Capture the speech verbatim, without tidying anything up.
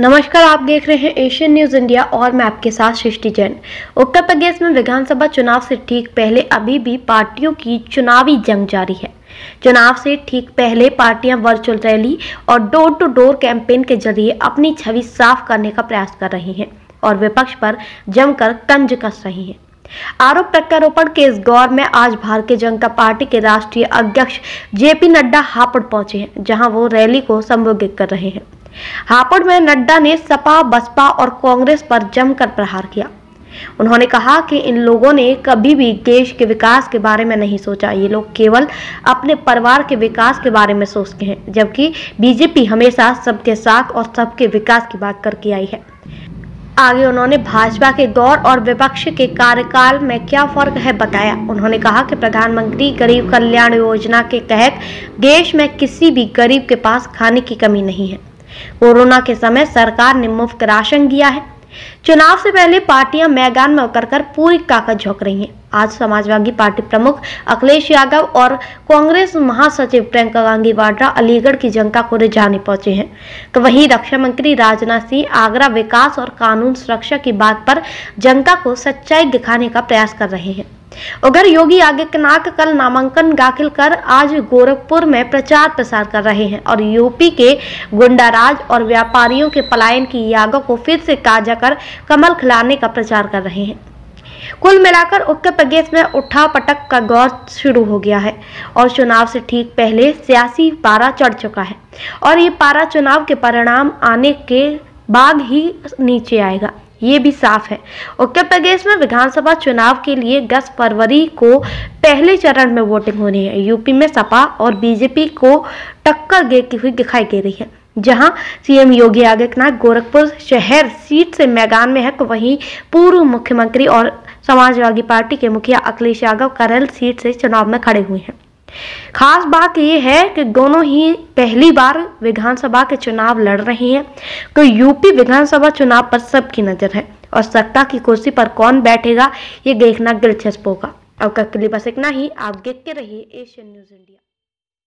नमस्कार, आप देख रहे हैं एशियन न्यूज इंडिया और मैं आपके साथ सृष्टि जैन। उत्तर प्रदेश में विधानसभा चुनाव से ठीक पहले अभी भी पार्टियों की चुनावी जंग जारी है। चुनाव से ठीक पहले पार्टियां वर्चुअल रैली और डोर टू डोर कैंपेन के जरिए अपनी छवि साफ करने का प्रयास कर रही हैं और विपक्ष पर जमकर तंज कस रही हैं। आरोप प्रत्यारोपण के इस दौर में आज भारतीय जनता पार्टी के राष्ट्रीय अध्यक्ष जेपी नड्डा हापुड़ पहुंचे हैं, जहां वो रैली को संबोधित कर रहे हैं। हापुड़ में नड्डा ने सपा, बसपा और कांग्रेस पर जमकर प्रहार किया। उन्होंने कहा कि इन लोगों ने कभी भी देश के विकास के बारे में नहीं सोचा, ये लोग केवल अपने परिवार के विकास के बारे में सोचते हैं, जबकि बीजेपी हमेशा सबके साथ और सबके विकास की बात करके आई है। आगे उन्होंने भाजपा के दौर और विपक्ष के कार्यकाल में क्या फर्क है बताया। उन्होंने कहा कि प्रधानमंत्री गरीब कल्याण योजना के तहत देश में किसी भी गरीब के पास खाने की कमी नहीं है। कोरोना के समय सरकार ने मुफ्त राशन दिया है। चुनाव से पहले पार्टियां मैदान में उतरकर पूरी ताकत झोंक रही हैं। आज समाजवादी पार्टी प्रमुख अखिलेश यादव और कांग्रेस महासचिव प्रियंका गांधी वाड्रा अलीगढ़ की जनता को रिझाने पहुंचे हैं, तो वहीं रक्षा मंत्री राजनाथ सिंह आगरा विकास और कानून सुरक्षा की बात पर जनता को सच्चाई दिखाने का प्रयास कर रहे हैं। उधर योगी आदित्यनाथ कल नामांकन दाखिल कर आज गोरखपुर में प्रचार प्रसार कर रहे हैं और यूपी के गुंडाराज और व्यापारियों के पलायन की यादों को फिर से ताजा कर कमल खिलाने का प्रचार कर रहे हैं। कुल मिलाकर उत्तर प्रदेश में उठापटक का दौर शुरू हो गया है और चुनाव से ठीक पहले सियासी पारा चढ़ चुका है और ये पारा चुनाव के परिणाम आने के बाद ही नीचे आएगा, ये भी साफ है। उत्तर प्रदेश में विधानसभा चुनाव के लिए दस फरवरी को पहले चरण में वोटिंग होनी है। यूपी में सपा और बीजेपी को टक्कर देती हुई दिखाई दे रही है। जहां सीएम योगी आदित्यनाथ गोरखपुर शहर सीट से मैदान में है, तो वहीं पूर्व मुख्यमंत्री और समाजवादी पार्टी के मुखिया अखिलेश यादव करैल सीट से चुनाव में खड़े हुए हैं। खास बात यह है कि दोनों ही पहली बार विधानसभा के चुनाव लड़ रहे हैं, तो यूपी विधानसभा चुनाव पर सबकी नजर है और सत्ता की कुर्सी पर कौन बैठेगा ये देखना दिलचस्प होगा। अब तक के लिए बस इतना ही। आप देखते रहिए एशियन न्यूज इंडिया।